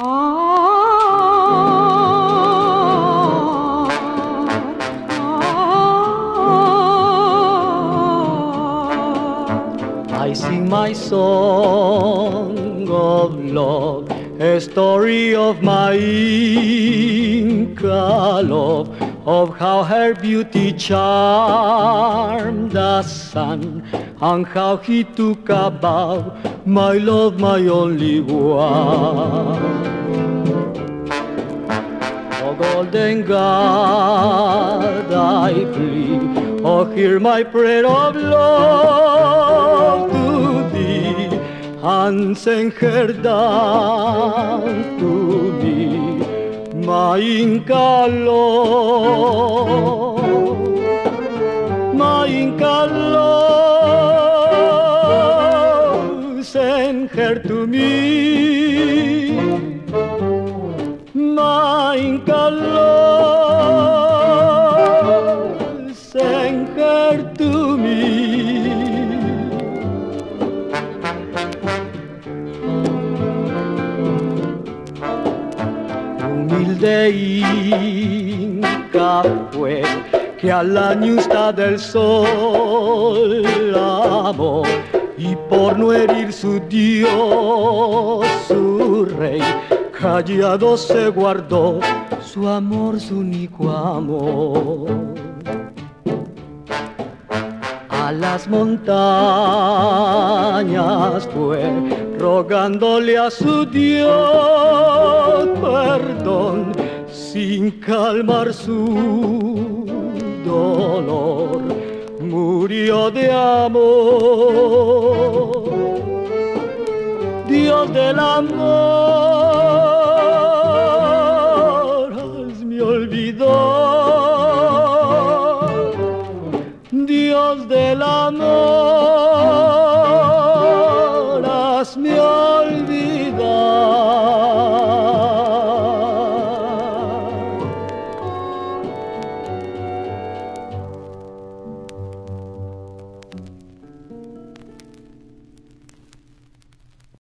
I sing my song of love, a story of my Inca love, of how her beauty charmed the sun, and how he took a vow, my love, my only one. Oh, golden God, I plead, oh, hear my prayer of love to thee, and send her down to me, my Inca love, my Inca love, send her to me, my Inca love, send her to me. Humilde Inca fue, que al año está del sol amó, y por no herir su Dios, su rey, callado se guardó su amor, su único amor. A las montañas fue, rogándole a su Dios perdón, sin calmar su dolor, murió de amor. Dios del amor, hazme olvidar. Dios del amor,